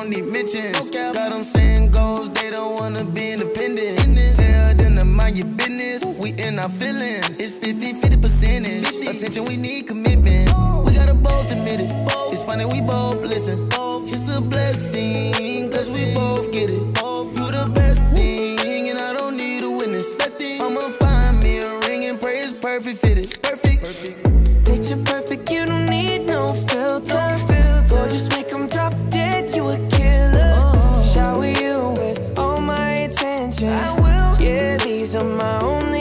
don't need mentions. Got them saying goals, they don't wanna be independent. Tell them to mind your business, we in our feelings. It's 50-50 percentage. Attention, we need commitment. We gotta both admit it. It's funny, we both listen. It's a blessing, cause we both get it. You the best thing, and I don't need a witness. I'ma find me a ring and pray it's perfect fitted. Perfect. Picture perfect, you don't need no filter. Gorgeous, make them drop dead, you a killer. Shower you with all my attention. I will. Yeah, these are my only